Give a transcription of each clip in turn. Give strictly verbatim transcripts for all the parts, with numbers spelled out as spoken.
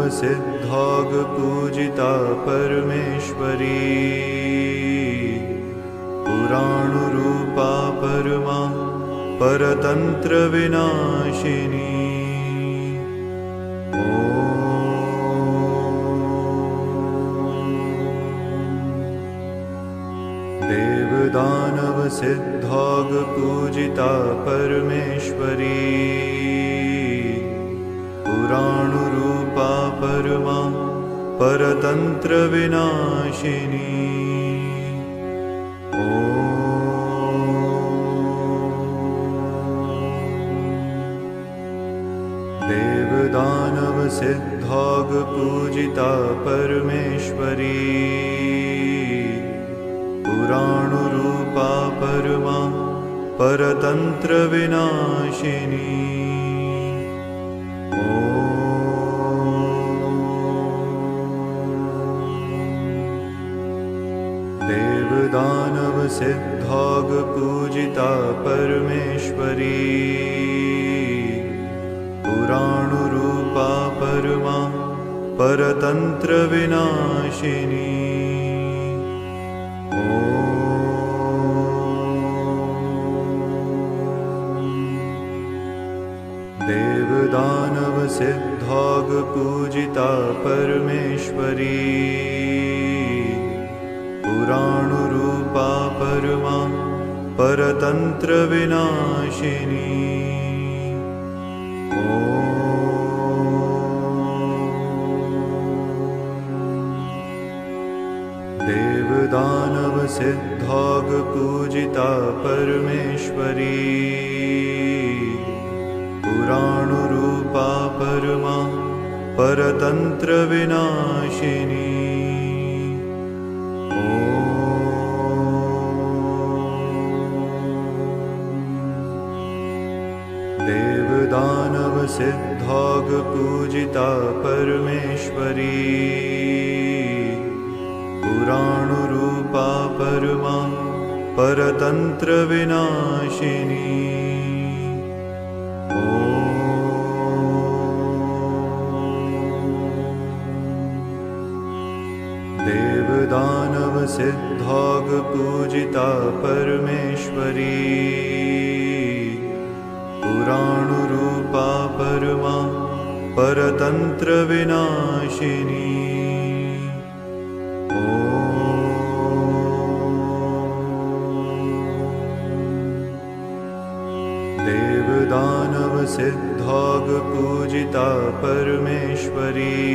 सिद्धागपूजिता परमेश्वरी पुराणरूपा परमा परतन्त्रविनाशिनी देवदानव सिद्धागपूजिता परमेश्वरी पुराणरूपा परमा परतन्त्रविनाशिनी देवदानव सिद्धागपूजिता परमेश्वरी पुराणरूपा परमा परतन्त्रविनाशिनी देवदानव सिद्धागपूजिता परमेश्वरी पुराणरूपा परमा परतन्त्रविनाशिनी देवदानव सिद्धागपूजिता परमेश्वरी पुराणरूपा परमा परतन्त्रविनाशिनी देवदानव सिद्धागपूजिता परमेश्वरी पुराणरूपा परमा परतन्त्रविनाशिनी देवदानव सिद्धागपूजिता परमेश्वरी पुराणरूपा परमा परतन्त्रविनाशिनी देवदानव सिद्धागपूजिता परमेश्वरी पुराणरूपा परमा परतन्त्रविनाशिनी देवदानव सिद्धागपूजिता परमेश्वरी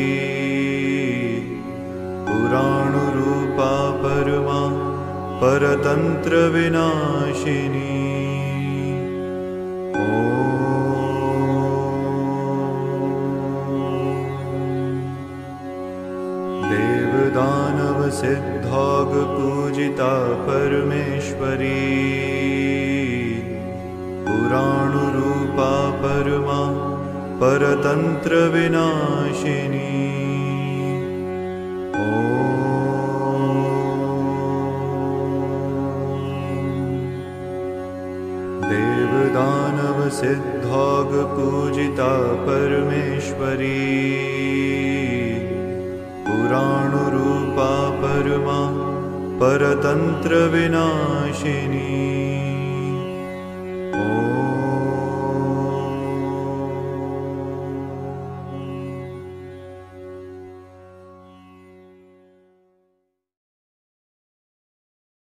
पुराणरूपा परमा परतन्त्रविनाशिनी देवदानव सिद्धागपूजिता परमेश्वरी पुराणरूपा परमा परतन्त्रविनाशिनी देवदानव सिद्धागपूजिता परमेश्वरी पुराणरूपा परमा परतन्त्रविनाशिनी